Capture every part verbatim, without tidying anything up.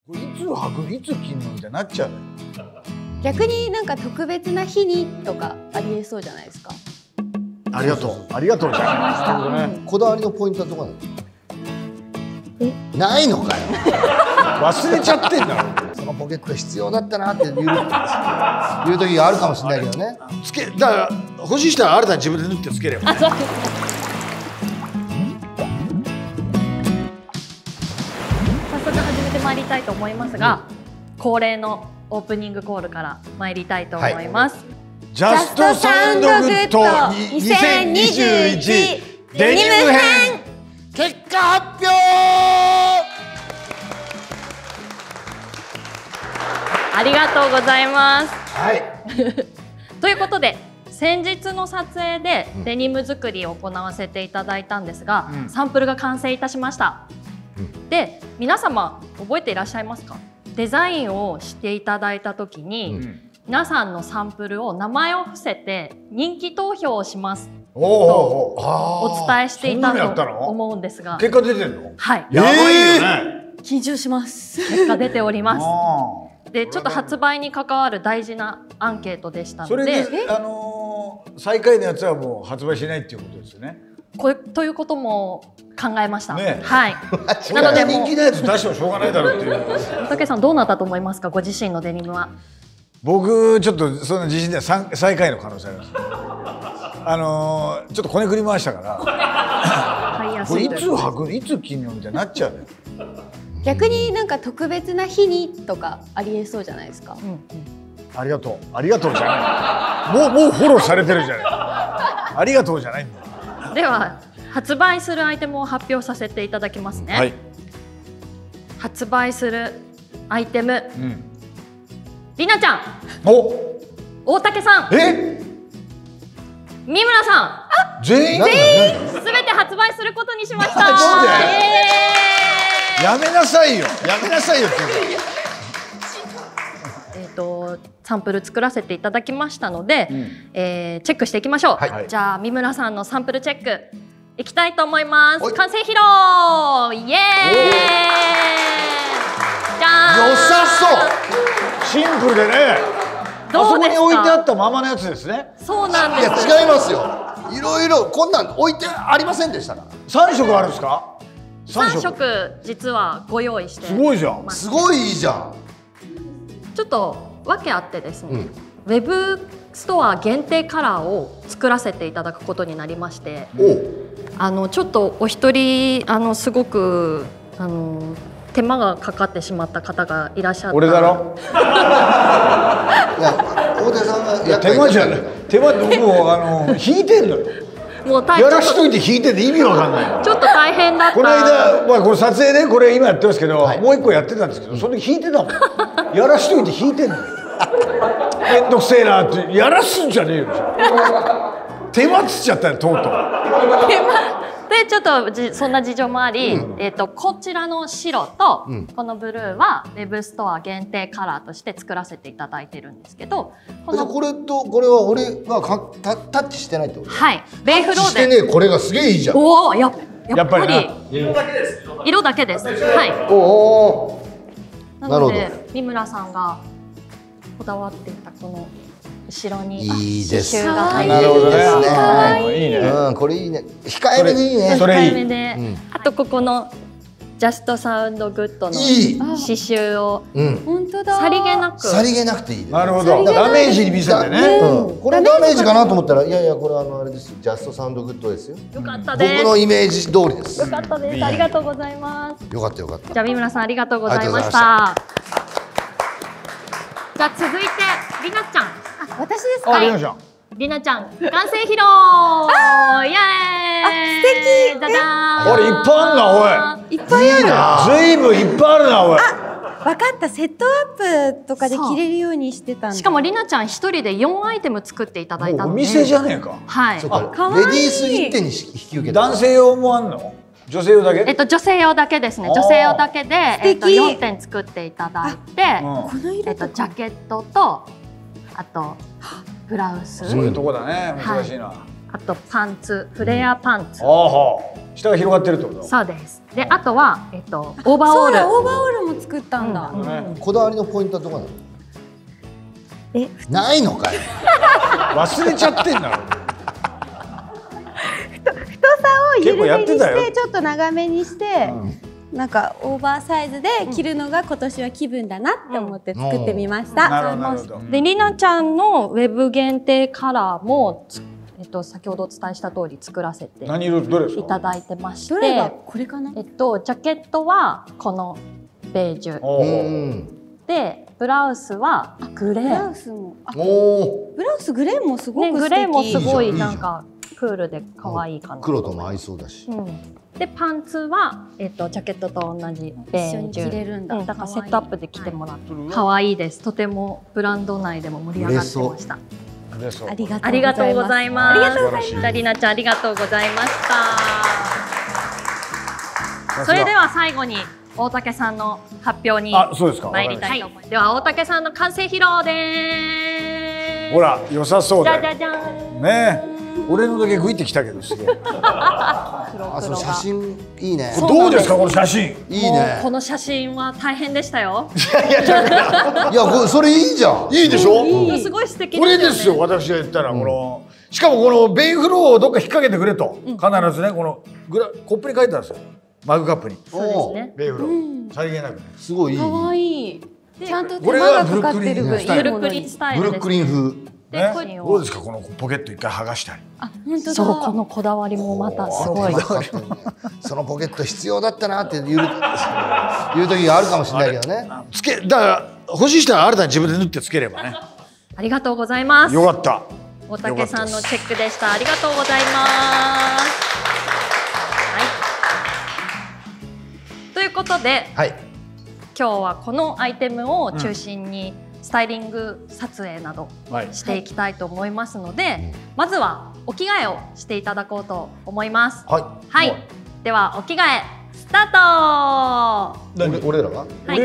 いつ履くいつ着んのみたいになっちゃう。 逆になんか特別な日にとかありえそうじゃないですか。 ありがとうありがとうじゃん。 こだわりのポイントはどこなの？え、ないのかよ。 忘れちゃってんだろ。 そのポケット必要だったなっていういう時があるかもしれないけどね。 つけだから欲しい人は新たに自分で縫ってつければ。 そうですね。早速始めてまいりたいと思いますが、うん、恒例のオープニングコールから参りたいと思います。はい、 ジャストサウンドグッドにせんにじゅういちデニム編結果発表。 ありがとうございます。 はい。 ということで先日の撮影でデニム作りを行わせていただいたんですが、うん、サンプルが完成いたしました。うん、で皆様覚えていらっしゃいますか？デザインをしていただいた時に、うん、皆さんのサンプルを名前を伏せて人気投票をしますとお伝えしていたと思うんですが、 結果出てるの？はい。 やばいよね。 緊張します。結果出ております。でちょっと発売に関わる大事なアンケートでしたので、それであのー、最下位のやつはもう発売しないっていうことですよね。 これということも考えました。 ね、 はい。 なので人気のやつ出してもしょうがないだろうっていう。 竹さんどうなったと思いますか？ご自身のデニムは。 僕ちょっとそんな自信では最下位の可能性あります。あのー、ちょっとこねくり回したからこれいつ履くいつ着んのみたいになっちゃうね。 逆になんか特別な日にとかありえそうじゃないですか。うんうん、 ありがとうありがとうじゃない。もうもうフォローされてるじゃない。ありがとうじゃないんだよ。 では発売するアイテムを発表させていただきますね。はい、発売するアイテム、うん、りなちゃん、 お、 大竹さん、 え、 三村さん、あ、 全員全員すべて発売することにしました。 やめなさいよ、やめなさいよっていう。 えっとサンプル作らせていただきましたので、うん、えー、チェックしていきましょう。はい、じゃあ三村さんのサンプルチェックいきたいと思います。完成披露、イエーイ。じゃーん。 良さそう。シンプルでね。どうですか？あそこに置いてあったままのやつですね。 そうなんです。 いや違いますよ。いろいろこんなん置いてありませんでしたから。 三色あるんですか？ 三色実はご用意して。 すごいじゃん。 すごいいいじゃん。 ちょっと訳あってですね。うん、ウェブストア限定カラーを作らせていただくことになりまして、あのちょっとお一人あのすごくあの手間がかかってしまった方がいらっしゃった。 俺だろ。いや大手さんがや手間じゃない。手間ってもうあの引いてんのよ。 もうやらしといて引いてんで意味わかんない。 ちょっと大変だった。 この間、まあこれ撮影でこれ今やってますけど、はい、もう一個やってたんですけど、その時引いてたもん。やらしといて引いてんのよ。めんどくせえなってやらすんじゃねえよ。手間つっちゃったよとうとう。手間でちょっとじそんな事情もあり、うん、えっとこちらの白と、うん、このブルーはウェブストア限定カラーとして作らせていただいてるんですけど、 このこれとこれは俺がかタタッチしてないってこと？ はい。ベイフローで。 してね、これがすげえいいじゃん。 おお、ややっぱり色だけです。色だけです。はい。 おお。 なので三村さんがこだわっていたこの後ろにいいです刺繍が入ってるんですね。 いいね。 うん、これいいね。控えめでいいね。 それいい。 控えめで、あとここのジャストサウンドグッドの刺繍を本当だ。さりげなく。 さりげなくていい。 なるほど。ダメージに見せてね。 これダメージかなと思ったら、いやいやこれあのあれですよ。ジャストサウンドグッドですよ。 よかったです。 僕のイメージ通りです。 よかったです。ありがとうございます。 よかったよかった。 じゃあ三村さんありがとうございました。じゃあ続いてりなちゃん。 私ですか？ あ、りなちゃん。 りなちゃん、完成披露。イエーイ。 素敵。 じゃじゃーん。 あれいっぱいあるな、おい。 いっぱいある。ずいぶんいっぱいあるな、おい。 あ、分かった。セットアップとかで着れるようにしてたんだ。 しかもりなちゃん一人でよんアイテム作っていただいたので。 お店じゃねえか。 はい。 そうか。レディース一手に引き受けた。 男性用もあんの？女性用だけ？ えっと女性用だけですね。女性用だけでえっとよんてん作っていただいて、えっとジャケットとあとブラウス。 そういうとこだね。難しいな。 あとパンツ、フレアパンツ。 ああ、下が広がってるってこと？ そうです。 であとはえっとオーバーオール。 そうだ、オーバーオールも作ったんだ。 こだわりのポイントはどこなの？ え、 ないのかい。 忘れちゃってんだろ。 太さを緩結構やめにってたよしてちょっと長めにして、なんかオーバーサイズで着るのが今年は気分だなって思って作ってみましなた。 るほどなるほど。 でりなちゃんのウェブ限定カラーもつえっと先ほどお伝えした通り作らせてい何色どれですか？ ただいてましどれがて、 これかな？ えっとジャケットはこのベージュおうーん。 でブラウスはグレブラウー。 スも、あ、 おお。 ブラウスグレーもすごねく素敵。 グレーもすごいいいじゃんなんかクールで可愛いかな。 黒とも合いそうだし。 うん。でパンツはえっとジャケットと同じベージュ。 一緒に着れるんだうんだからセットアップで着てもらってはい可愛いです。とてもブランド内でも盛り上がってました。 でそうありがとうございます。 ありがとうございます。 ありがとうございますりなちゃんありがとうございました。それでは最後に大竹さんの発表にあ、そうですか。 参りたいと思います。では大竹さんの完成披露です。 ほら良さそうじゃだよ。 じゃじゃん。 ねえ。俺のだけグイってきたけどすげえ。 黒あ、その黒が。 写真いいね。 そうどうですかこの写真。 いいもうねこ。の写真は大変でしたよ。 いや、これそれいいじゃん。 いいでしょ？ いいすごい素敵これでよね。 ですすよ。私が言ったらこのしかもこのベイフローをどっか引っ掛けてくれと必ずねこのグラコップに書いてあるんですよ。マグカップにそうですね。 ベイフローさりげなくね。 すごいいい。 可愛い。ちゃんと手これ間がかかがブルックってる分いリンスタイルいものにブルックリン。スタイルです。 ブルックリン風。 ねでこれどうですかこのポケット一回剥がしたり。 あ、本当だ。 そうこのこだわりもまたすごい。 そのポケット必要だったなって言う言う時があるかもしれないけどね。 つけだから欲しい人は新たに自分で縫ってつければね。 ありがとうございます。 よかった。 大竹さんのチェックでした。ありがとうございます。はい。ということで、 はい。 今日はこのアイテムを中心にスタイリング撮影などはい。 していきたいと思いますので、まずはお着替えをしていただこうと思います。 ははい。ではお着替えスタート。 い。俺俺らは？ はい。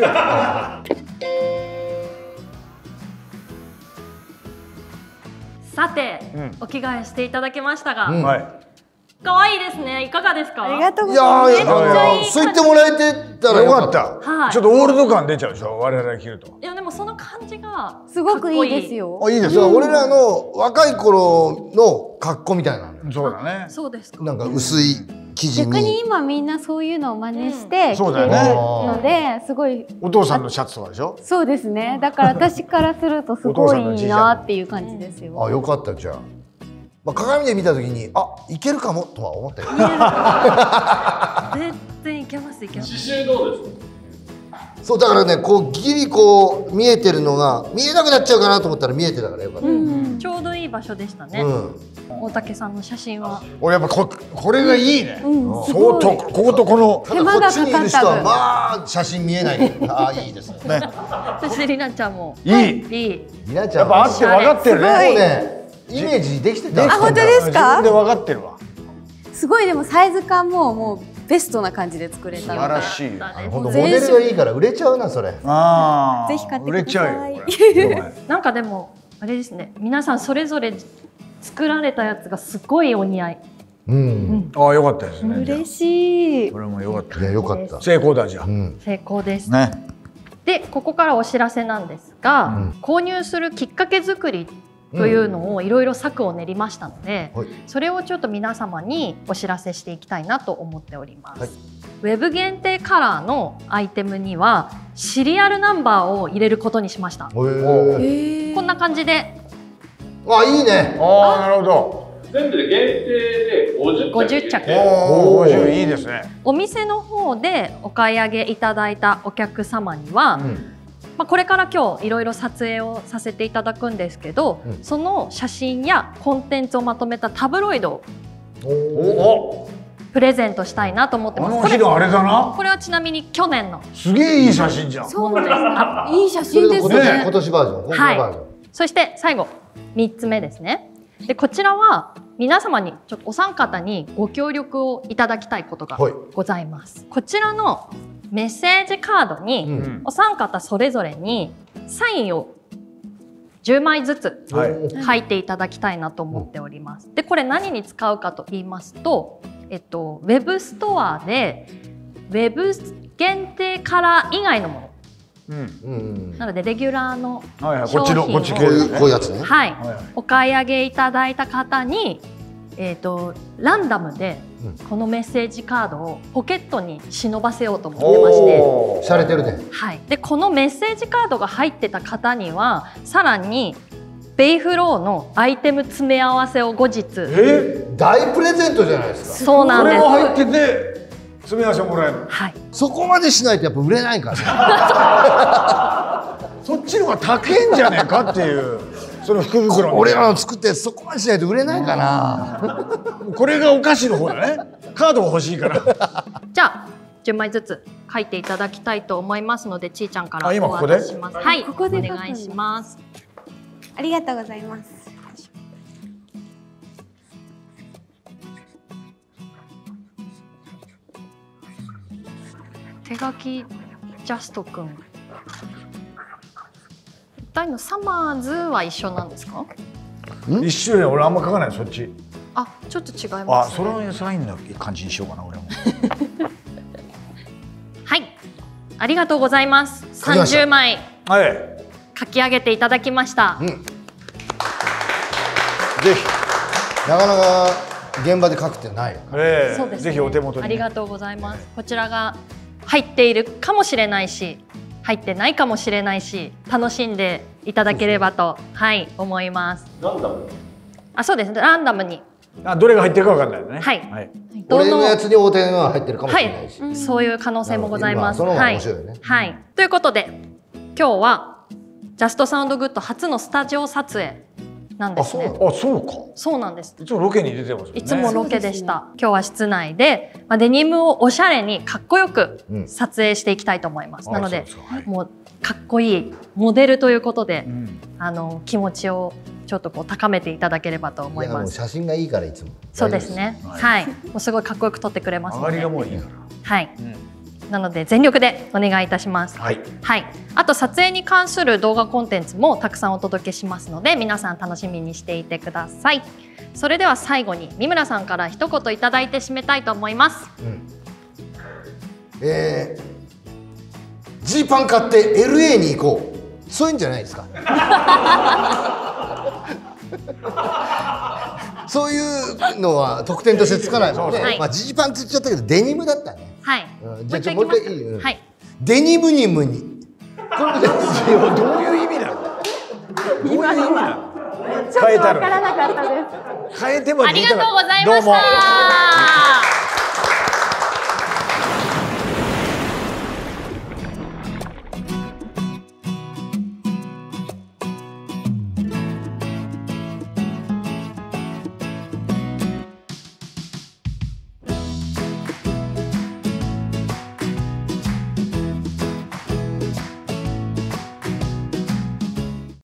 さて、 うんお着替えしていただきましたが、 うんはい。 可愛いですね。いかがですか？ ありがとうごいやざいます。 ーいやめっちゃいいいやそう言ってもらえてたらよかっよかった。 た。 はいちょっとオールド感出ちゃうでしょ。我々が着ると。 いやでもその感じがすごくいいですよ。 あ、いいですよ。俺らの若い頃の格好みたいなのよ。 そうだね。 そうですか。 なんか薄い生地逆にに。 今みんなそういうのを真似して着そうてるだよねので、すごい。 お父さんのシャツとかでしょ。 そうですね。だから私からするとすごいいいなっていう感じですよ。 あ、よかったじゃあ。まあ、鏡で見たときに、あ、いけるかもとは思ったよ。 全然いけますいけます。 刺繍どうですか？ そうだからね、こうギリこう見えてるのが見えなくなっちゃうかなと思ったら見えてたからよかった。うん。 うん、ちょうどいい場所でしたね。大竹さんの写真は。 俺やっぱここれがいいね。 うん、す相ごい。 当こことこのただこっちにいる人は手間がかかった分まあ写真見えないけど、ああいいですね。 ね。 そしてりなちゃんも。 いい。 いい。 みなちゃんやっぱあって分かってるもうね。 ね、イメージできてた。 あ本当ですか自分で分かってるわ。 すごいでもサイズ感ももうベストな感じで作れた素ので。 晴らしい。 本当モデルがいいから売れちゃうなそれ。 ああ。 ぜひ買って売れちゃうよ。 くだこれなんかでもあれですね。皆さんそれぞれ作られたやつがすごいお似合い。 うん。 ああよかったですね。 嬉しいこ。れもよかったい。やよかった。 成功だじゃ。 うんん。 成功です。 ね。 でここからお知らせなんですが、 うん購入するきっかけ作りというのをいろいろ策を練りましたので、 はい。 それをちょっと皆様にお知らせしていきたいなと思っております。 はいウェブ限定カラーのアイテムにはシリアルナンバーを入れることにしました。 へえ。 こんな感じであ、いいね。 ああなるほど。 全部で限定でごじゅっ着。 ごじゅっ着おおごじゅういいですね。 お店の方でお買い上げいただいたお客様には、 うん。 まあ、これから今日いろいろ撮影をさせていただくんですけど、 うんその写真やコンテンツをまとめたタブロイドをおおお。 プレゼントしたいなと思ってあます。これの日のあれだな。 これはちなみに去年のすげえいい写真じゃん。 ものです。あいい写それ真ですね。 が今年今年バージョン、今回バージョン。 そして最後みっつめですね。でこちらは皆様にちょっとお三方にご協力をいただきたいことがはいございます。こちらのメッセージカードに、 うんうんお三方それぞれにサインをじゅうまいずつはい書いていただきたいなと思っております。でこれ何に使うかと言いますと、えっと、ウェブストアでウェブ限定カラー以外のもの。 うんうんなのでレギュラーのはいはい、こっちのこっちこ系ういうこういうやつね。 はいはいはいお買い上げいただいた方に、えー、とランダムでこのメッセージカードをポケットに忍ばせようと思ってまして、 おー洒落てるね。 はい、でこのメッセージカードが入ってた方にはさらにベイフローのアイテム詰め合わせを後日え大プレゼントじゃないですか。 そうなんですこれも入ってて詰め合わせもらえるの。 はい、 そこまでしないとやっぱ売れないからね。 そっちの方が高いんじゃねえかっていうその福袋の俺らの作ってそこまでしないと売れないかな。 これがお菓子の方だね。カードが欲しいからじゃあじゅうまいずつ書いていただきたいと思いますのでちーちゃんからおあ今ここで渡しします。はい、 ここで書くのお願いします。 ありがとうございます。 手書きジャストくん一体のサマーズは一緒なんですか？ 一緒で俺あんま書かないそっち。 あ、ちょっと違いあます、 そね。 れのサインの感じにしようかな俺もはい、ありがとうございます。 書きましたさんじゅうまいはい書き上げていただきました。 うん。ぜひ。なかなか現場で書くってないよ。 ええそうですねぜひお手元にありがとうございます。こちらが入っているかもしれないし入ってないかもしれないし楽しんでいただければと、はい思います。 なんだろう。 あ、そうですね、ランダムにあどれが入ってるかわかんないよね。 はいはい、 俺のやつに大手のが入ってるかもしはれないし。 い、そういう可能性もございます。 その方がはい面白いよね。 はい、ということで今日はジャストサウンドグッド初のスタジオ撮影なんですね。 あそうか。 そうなんです。 いつもロケに出てますよね。 いつもロケでした。今日は室内で、まあ、デニムをおしゃれにかっこよくうん撮影していきたいと思います。 あなのでそうですかはいもうかっこいいモデルということで、 うんあの気持ちをちょっとこう高めていただければと思いいやます。 もう写真がいいからいつも。 そうですね。 ははいい、もうすごいかっこよく撮ってくれますので上がりが。もういいから。 はい。 うんなので全力でお願いいたします。 はい。 はい。あと撮影に関する動画コンテンツもたくさんお届けしますので、皆さん楽しみにしていてください。それでは最後に三村さんから一言いただいて締めたいと思います。 うん。えー、ジーパン買って エルエー に行こう。そういうんじゃないですか。そういうのは得点としてつかないもんね。 はいまあジーパンって言っちゃったけどデニムだったね。 はい。 うんじゃあちょもう一回いいうんはい。 デニムニムに。これでどういう意味なの？どういう意味なの？変えたの。 わからなかったです。 変えてもありがとうございましどうも。 た。